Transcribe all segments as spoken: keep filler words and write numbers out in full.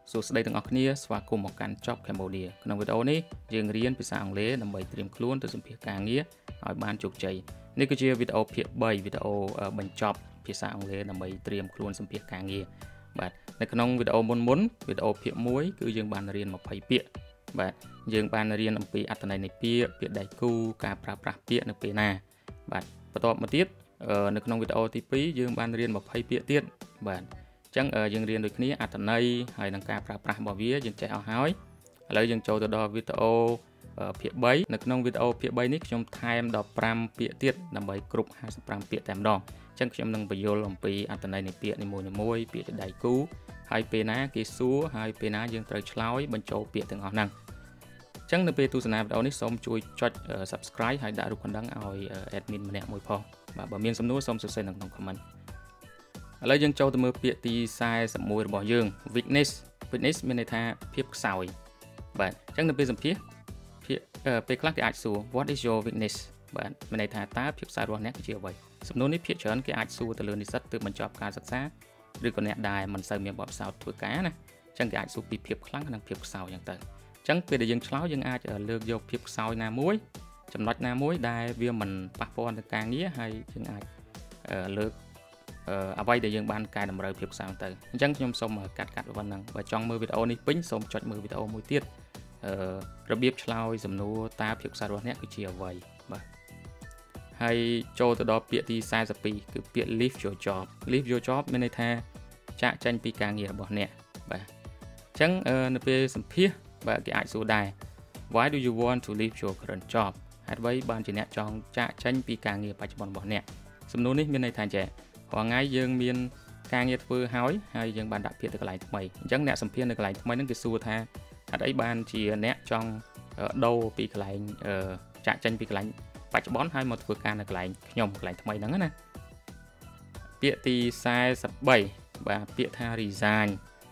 សួស្តីទាំងអស់គ្នាស្វាគមន៍មកកាន់ Job Cambodia ក្នុងវីដេអូនេះយើងរៀនភាសាអង់គ្លេសដើម្បីត្រៀមខ្លួនទៅសម្ភាសការងារឲ្យបានជោគជ័យនេះគឺជាវីដេអូភាគ3វីដេអូបញ្ចប់ភាសាអង់គ្លេសដើម្បីត្រៀមខ្លួនសម្ភាសការងារបាទនៅក្នុងវីដេអូមុនមុនវីដេអូភាគ1គឺយើងបានរៀនtwentyពាក្យបាទយើងបានរៀនអំពីអត្ថន័យនៃពាក្យពាក្យដៃគូការប្រើប្រាស់ពាក្យនៅពេលណាបាទបន្ទាប់មកទៀតនៅក្នុងវីដេអូទី2យើងបានរៀនtwentyពាក្យទៀតបាទចឹងយើងរៀនដូចគ្នាអត្ថន័យហើយនឹងការប្រើប្រាស់របស់វាយើងចេះអស់ហើយឥឡូវយើងចូលទៅដល់វីដេអូភាគ3នៅក្នុងវីដេអូភាគ3នេះខ្ញុំថែមដល់fiveពាក្យទៀតដើម្បីគ្រប់fifty-fiveពាក្យតែម្ដងចឹងខ្ញុំនឹងបញ្យល់អំពីអត្ថន័យនៃពាក្យនីមួយៗពាក្យដៃគូហើយពេលណាគេសួរហើយពេលណាយើងត្រូវឆ្លើយបញ្ចូលពាក្យទាំងអស់ហ្នឹងចឹងនៅពេលទស្សនាវីដេអូនេះសូមជួយចុច Subscribe ហើយដាក់រូបកណ្ដឹងឲ្យ admin ម្នាក់មួយផងបាទបើមានសំណួរសូមសរសេរនៅក្នុង comment ឥឡូវយើងចូលទៅមើលពាក្យទីforty-oneរបស់យើង weakness weakness មានន័យថាភាពខ្សោយបាទអញ្ចឹងនៅពេលសម្ភាសពេលខ្លះគេអាចសួរ what is your weakness បាទមានន័យថាតើភាពខ្សោយរបស់អ្នកគឺជាអ្វីសំណួរនេះភាគច្រើនគេអាចសួរទៅលើនិស្សិតទើបបញ្ចប់ការសិក្សាឬក៏អ្នកដែលមិនសូវមានបទពិសោធន៍ធ្វើការណាអញ្ចឹងគេអាចសួរពីភាពខ្លាំងនិងភាពខ្សោយអញ្ចឹងទៅអញ្ចឹងពេលដែលយើងឆ្លើយយើងអាចលើកយកភាពខ្សោយណាមួយចំណុចណាមួយដែលវាមិនប៉ះពាល់នឹងការងារហើយយើងអាចលើកអ្វីដែលយើងបានកែតម្រូវភាពខ្សោយទៅអញ្ចឹងខ្ញុំសូមកាត់កាត់ប៉ុណ្ណឹងបើចង់មើលវីដេអូនេះពេញសូមចុចមើលវីដេអូមួយទៀតអឺរបៀបឆ្លើយសំណួរតើភាពខ្សោយរបស់អ្នកគឺជាអ្វីបាទហើយចូលទៅដល់ពាក្យទីforty-twoគឺពាក្យ leave your job leave your job មានន័យថាចាកចេញពីការងាររបស់អ្នកបាទអញ្ចឹងនៅពេលសម្ភាសបាទគេអាចសួរដែរ why do you want to leave your current job ហេតុអ្វីបានជាអ្នកចង់ចាកចេញពីការងារបច្ចុប្បន្នរបស់អ្នកសំណួរនេះមានន័យថាចេះរាល់ថ្ងៃយើងមានការងារធ្វើហើយហើយយើងបានដាក់ពាក្យទៅកន្លែងថ្មីអញ្ចឹងអ្នកសម្ភាសនៅកន្លែងថ្មីហ្នឹងគេសួរថាហេតុអីបានជាអ្នកចង់ដូរពីកន្លែងចាក់ចេញពីកន្លែងបច្ចុប្បន្នហើយមកធ្វើការនៅកន្លែងខ្ញុំកន្លែងថ្មីហ្នឹងណាពាក្យទីforty-threeបាទពាក្យថា resign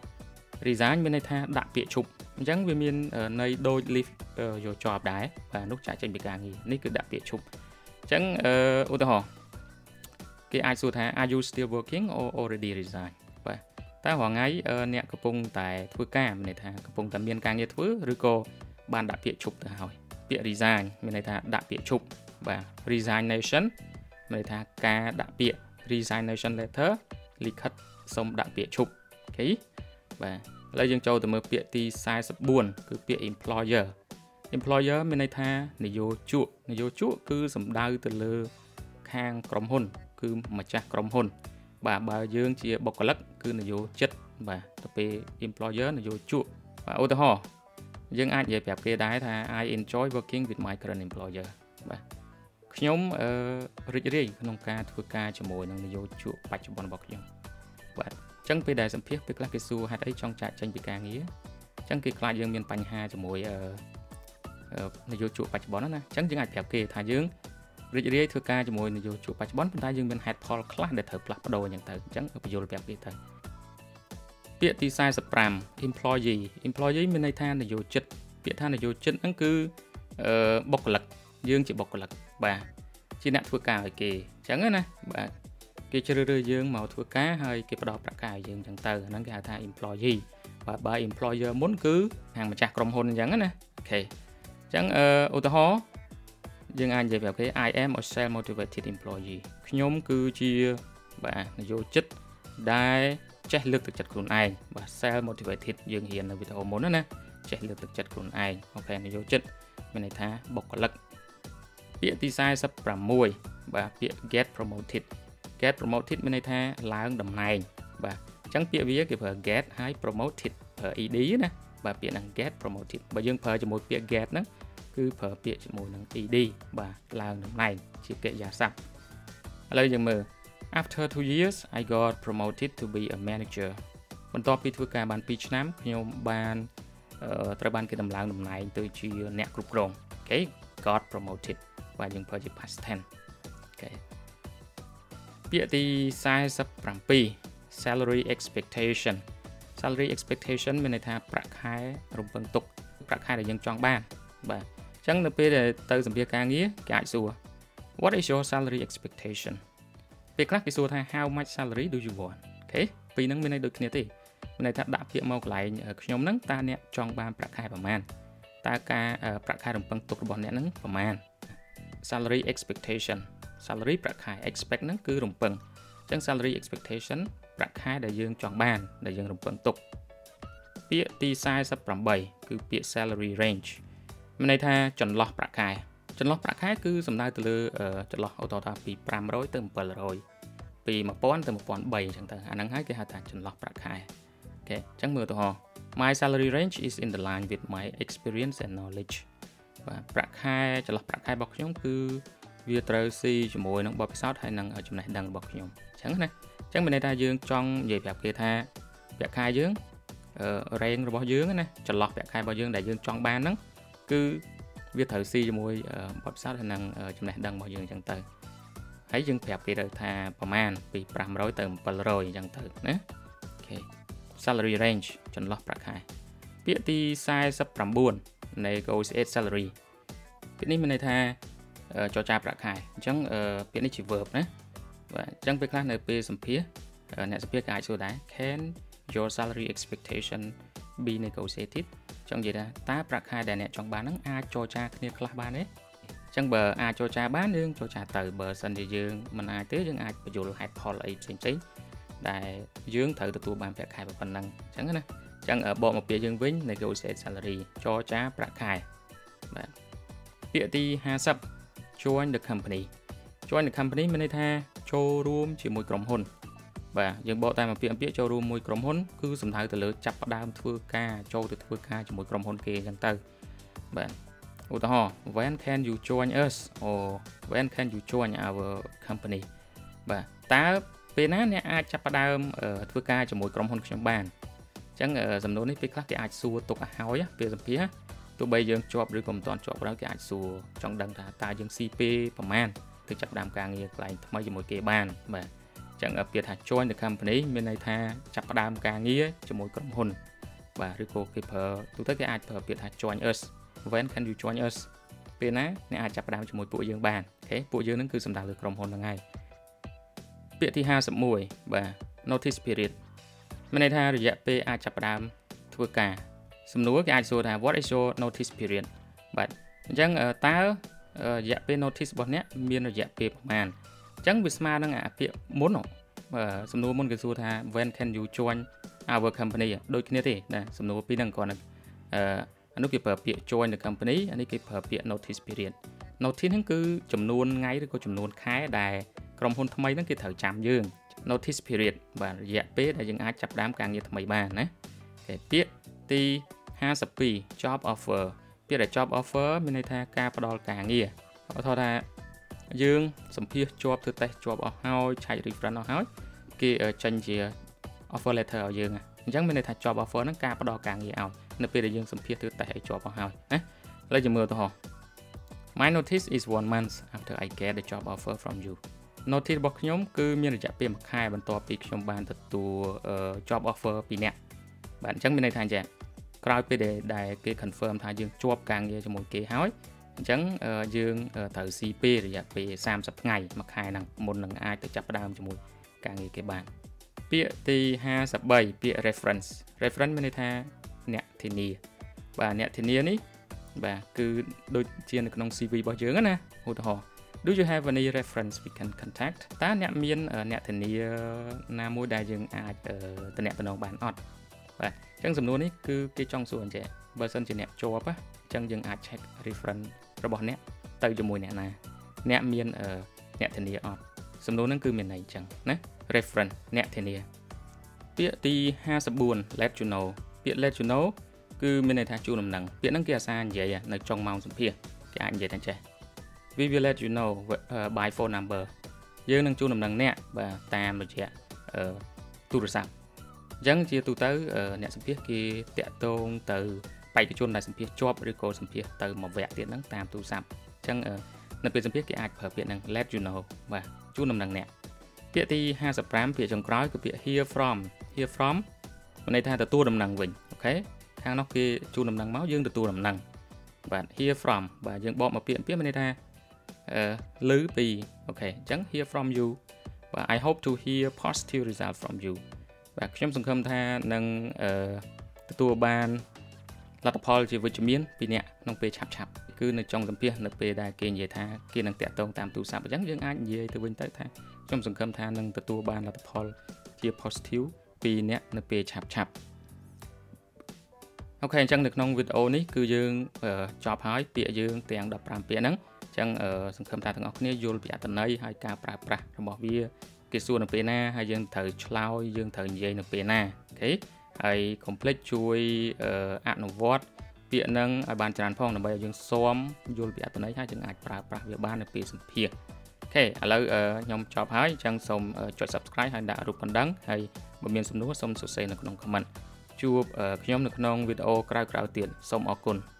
resign មានន័យថាដាក់ពាក្យឈប់អញ្ចឹងវាមានន័យដូច leave your job ដែរបាទនោះចាក់ចេញពីការងារនេះគឺដាក់ពាក្យឈប់អញ្ចឹងឧទាហរណ៍គេអាចសួរថា are you still working or already resign បាទតើរាល់ថ្ងៃអ្នកកំពុងតែធ្វើការមានន័យថាកំពុងតែមានការងារធ្វើឬក៏បានដាក់ពាក្យឈប់ទៅហើយពាក្យ resign មានន័យថាដាក់ពាក្យឈប់បាទ resignation មានន័យថាការដាក់ពាក្យ resignation letter លិខិតសុំដាក់ពាក្យឈប់អូខេបាទឥឡូវយើងចូលទៅមើលពាក្យទីforty-fourគឺពាក្យ employer employer មានន័យថានយោជកនយោជកគឺសំដៅទៅលើខាងក្រុមហ៊ុនគឺម្ចាស់ក្រុមហ៊ុនបាទបើយើងជាបុគ្គលិកគឺនយោជិតបាទទៅពេល employer នយោជកបាទឧទាហរណ៍យើងអាចនិយាយប្រាប់គេដែរថា I enjoy working with my current employer បាទខ្ញុំអឺរីករាយក្នុងការធ្វើការជាមួយនឹងនយោជកបច្ចុប្បន្នរបស់ខ្ញុំបាទអញ្ចឹងពេលដែលសម្ភាសពេលខ្លះគេសួរហេតុអីចង់ចាកចេញពីការងារអញ្ចឹងគេខ្លាចយើងមានបញ្ហាជាមួយអឺនយោជកបច្ចុប្បន្នណាអញ្ចឹងយើងអាចប្រាប់គេថាយើងរីករាយធ្វើការជាមួយនយោជកបច្ចុប្បន្នប៉ុន្តែយើងមានហេតុផលខ្លះដែលត្រូវផ្លាស់ប្ដូរអញ្ចឹងទៅអញ្ចឹងបញ្យល់ប្រាប់គេទៅពាក្យទីforty-five employee employee មានន័យថានយោជិតពាក្យថានយោជិតហ្នឹងគឺអឺបុគ្គលិកយើងជាបុគ្គលិកបាទជាអ្នកធ្វើការឲ្យគេអញ្ចឹងណាបាទគេជ្រើសរើសយើងមកធ្វើការហើយគេផ្ដល់ប្រាក់ខែឲ្យយើងអញ្ចឹងទៅហ្នឹងគេហៅថា employee បាទបើ employer មុនគឺខាងម្ចាស់ក្រុមហ៊ុនអញ្ចឹងណាអូខេអញ្ចឹងអឺឧទាហរណ៍យើងអាចនិយាយប្រាប់គេ I am a self motivated employee ខ្ញុំគឺជាបាទនយោជិតដែលចេះលើកទឹកចិត្តខ្លួនឯងបាទ self motivated យើងរៀននៅវីដេអូមុនណាចេះលើកទឹកចិត្តខ្លួនឯងអូខេនយោជិតមានន័យថាបុគ្គលិកពាក្យទីforty-sixបាទពាក្យ get promoted get promoted មានន័យថាឡើងតំណែងបាទអញ្ចឹងពាក្យវាគេប្រើ get ហើយ promoted ប្រើ ed ណាបាទពាក្យហ្នឹង get promoted បើយើងប្រើជាមួយពាក្យ get ហ្នឹងគឺប្រើពាក្យជាមួយនឹង ed បាទឡើងតំណែងជាកិរិយាសព្ទឥឡូវយើងមើល after two years I got promoted to be a manager បន្ទាប់ពីធ្វើការបានtwoឆ្នាំខ្ញុំបានត្រូវបានគេដំឡើងតំណែងទៅជាអ្នកគ្រប់គ្រងអូខេ got promoted បាទយើងប្រើជា past tense អូខេពាក្យទីforty-seven salary expectation salary expectation មានន័យថាប្រាក់ខែរំពឹងទុកប្រាក់ខែដែលយើងចង់បានបាទអញ្ចឹងនៅពេលដែលទៅសម្ភាសការងារគេអាចសួរ what is your salary expectation ពេលខ្លះគេសួរថា how much salary do you want អូខេពីរហ្នឹងមានន័យដូចគ្នាទេในถ้าดับเพียงมากหลายขยมนั้นตาเนี่ยจองบานประคายประมาณตาการประคายรำปังตกบอลเนี่ยนั้นประมาณ salary expectation salary ประคาย expect นั้นคือรำปังจัง salary expectation ประคายได้ยืงจองบานได้ยืงรำปังตกเปียตีไซส์สับปรับใบคือเปีย salary range มันในท่าจนล็อกประคายจนล็อกประคายคือสำนักตัวเลือจนล็อกเอาต่อตาปีปรามร้อยเติมเปิลร้อยปีมาป้อนเติมมาป้อนใบจังแต่อันนั้นให้คือหาทางจนล็อกประคายโอเคจังมือตัวหอ my salary range is in the line with my experience and knowledge ว่าประคายจนล็อกประคายบอกยงคือวิตรซีจมูกน้องบอบพิซซ่าให้นังเอาจำนวนดังบอกยงจังนะจังเป็นในท่ายืงจองใหญ่แบบเกท่าแบบคายยืงแรงระบอบยืงนะจนล็อกแบบคายบอบยืงได้ยืงจองบานนั้นคือวิตรซีจมูกบอบพิซซ่าให้นังจำนวนดังบอบยืงจังเตอให้ยืงแบบเกท่าประมาณปีปรามร้อยเติมเปิลร้อยจังเตอนะโอเค salary range จนล็อกประคายเปียตีไซส์สับปรับบุญใน negotiate salary ปีนี้มันในท่าจอจาประคายจังเปียนี่จี verb นะว่าจังไปคลาสในปีสัมพีเนี่ยสัมพีกายสุดได้ can your salary expectation be negotiated จังยี่นะตาประคายแต่เนี่ยจังบ้านนั้นอาจอจาเนี่ยคลาสบ้านเนี่ยจังเบอร์อาจอจาบ้านนึงจอจาเติร์เบอร์สันดียืงมันอาจตื้อยังอาจประโยชน์หายพออะไรจริงๆได้ยืงเติร์ตัวบ้านประคายแบบนั้นจังนะจังเออบอกมาเปียยืงวิ่ง negotiate salary จอจาประคายแบบเปียตีห้าสับjoin the company join the company มันในท่าโชว์รูมchỉมวยกรมหุนบ่ยังบอกแต่มาเปลี่ยนเปลี่ยนโชว์รูมมวยกรมหุนคือสำนักแต่เลือจับประดามทั่วกาโชว์ทั่วกาchỉมวยกรมหุนเกย์กันเตอร์บ่อุตหะ when can you join us or when can you join our company บ่ตาเป็นนั้นเนี่ยอาจจับประดามทั่วกาchỉมวยกรมหุนขยมบ้านจังสำนวนนี้เป็นคลาสที่อาจสู้ตกหายอ่ะเปลี่ยนสัมพีฮะตัวใบยังจอบหรือกลมตอนจอบแล้วก็อาจสู้จังดังตาตายังซีเปประมาณคือจับดามกลางเงียไกลทำไมจะมวยเกบ้านแบบจังเปลี่ยนหา join the company มีในท่าจับดามกลางเงียจะมวยกรมหุนว่าหรือโกคือเพอตัวเท่าที่อาจเพอเปลี่ยนหา join us when can you join us เป็นนะเนี่ยอาจจับดามจะมวยปุยยังบ้านโอเคปุยยังนั่นคือสำนักหรือกรมหุนยังไงเปลี่ยนที่ห้าสมวยว่า notice period มีในท่าระยะเปอาจจับดามทั่วกาสมนุก็อาจสู้ថា what is your notice period បាទអញ្ចឹងតើរយៈពេល notice របស់អ្នកមានរយៈពេលប្រហែលអញ្ចឹងវាស្មើនឹងអាពាក្យមុនសំណួរមុនគេសួរថា when can you join our company ដូចគ្នាទេណាសំណួរពីរហ្នឹងគាត់អឺអានោះគេប្រើពាក្យ join the company អានេះគេប្រើពាក្យ notice period notice ហ្នឹងគឺចំនួនថ្ងៃឬក៏ចំនួនខែដែលក្រុមហ៊ុនថ្មីហ្នឹងគេត្រូវចាំយើង notice period បាទរយៈពេលដែលយើងអាចចាប់ផ្ដើមការងារថ្មីបានណាគេពាក្យទីห้าสิบปี job offer ពាក្យថា job offer មានន័យថាការផ្ដល់ការងារឧទាហរណ៍ថាយើងសម្ភាសជាប់ធ្វើតេស្តជាប់អស់ហើយឆែក reference អស់ហើយគេចេញជា offer letter ឲ្យយើងអញ្ចឹងមានន័យថា job offer ហ្នឹងការផ្ដល់ការងារឲ្យនៅពេលដែលយើងសម្ភាសធ្វើតេស្តឲ្យជាប់អស់ហើយណាឥឡូវយើងមើលឧទាហរណ៍ My notice is one month after I get the job offer from you notice របស់ខ្ញុំគឺមានរយៈពេលមួយខែបន្ទាប់ពីខ្ញុំបានទទួល job offer ពីអ្នកបាទអញ្ចឹងមានន័យថាអញ្ចឹងក្រោយពេលដែលគេ confirm ថាយើងជាប់ការងារជាមួយគេហើយអញ្ចឹងយើងត្រូវស៊ីពេលរយៈពេលសាមសិបថ្ងៃមួយខែហ្នឹងមុននឹងអាចទៅចាប់ផ្ដើមជាមួយការងារគេបានពាក្យទីห้าสิบ三ពាក្យ reference reference មានន័យថាអ្នកធានាបាទអ្នកធានានេះបាទគឺដូចជានៅក្នុង ซี វី របស់យើងណាឧទាហរណ៍ Do you have any reference we can contact តើអ្នកមានអ្នកធានាណាមួយដែលយើងអាចតំណតំណងបានអត់បាទអញ្ចឹងសំណួរនេះគឺគេចង់សួរអញ្ចឹងបើសិនជាអ្នកជាប់អញ្ចឹងយើងអាច check reference របស់អ្នកទៅជាមួយអ្នកណាអ្នកមានអ្នកធានាអត់សំណួរហ្នឹងគឺមានន័យអញ្ចឹងណា reference អ្នកធានាពាក្យទីห้าสิบสี่ let you know ពាក្យ let you know គឺមានន័យថាជូនដំណឹងពាក្យហ្នឹងគេអាសានិយាយនៅចុងម៉ោងសម្ភាសគេអាចនិយាយថាចេះ we will let you know by phone number យើងនឹងជូនដំណឹងអ្នកបាទតាមរយៈទូរស័ព្ទអញ្ចឹងជាទូទៅអ្នកសម្ភាសគេតាក់ទងទៅបេក្ខជនដែលសម្ភាសជាប់ឬក៏សម្ភាសទៅមួយវគ្គទៀតហ្នឹងតាមទូរស័ព្ទអញ្ចឹងនៅពេលសម្ភាសគេអាចប្រើពាក្យហ្នឹង let you know បាទជូនដំណឹងអ្នកពាក្យទីห้าสิบห้าពាក្យចុងក្រោយគឺពាក្យ hear from hear from មានន័យថាទទួលដំណឹងវិញអូខេខាងនោះគេជូនដំណឹងមកយើងទទួលដំណឹងបាទ hear from បាទយើងបកមកពាក្យពាក្យមានន័យថាអឺឮពីអូខេអញ្ចឹង hear from you បាទ I hope to hear positive result from you បាទខ្ញុំសង្ឃឹមថានឹងទទួលបានលទ្ធផលជាវិជ្ជមានពីអ្នកក្នុងពេលឆាប់ឆាប់គឺនៅចុងសម្ភាសនៅពេលដែលគេនិយាយថាគេនឹងតាក់ទងតាមទូរស័ព្ទអញ្ចឹងយើងអាចនិយាយទៅវិញទៅថាខ្ញុំសង្ឃឹមថានឹងទទួលបានលទ្ធផលជា positive ពីអ្នកនៅពេលឆាប់ឆាប់អូខេអញ្ចឹងនៅក្នុងវីដេអូនេះគឺយើងចប់ហើយពាក្យយើងទាំងដប់ប្រាំពាក្យហ្នឹងអញ្ចឹងសង្ឃឹមថាទាំងអស់គ្នាយល់ពីអត្ថន័យហើយការប្រើប្រាស់របស់វាគេសួរនៅពេលណាហើយយើងត្រូវឆ្លើយយើងត្រូវនិយាយនៅពេលណាអូខេហើយកុំភ្លេចជួយអនុវត្តពាក្យហ្នឹងឲ្យបានច្រើនផងដើម្បីឲ្យយើងស៊ាំយល់ពីអត្ថន័យហើយយើងអាចប្រើប្រាស់វាបាននៅពេលសម្ភាសអូខេឥឡូវខ្ញុំចប់ហើយអញ្ចឹងសូមចុច Subscribe ហើយដាក់រូបកណ្ដឹងហើយបើមានសំណួរសូមសរសេរនៅក្នុង comment ជួបខ្ញុំនៅក្នុងវីដេអូក្រោយៗទៀតសូមអរគុណ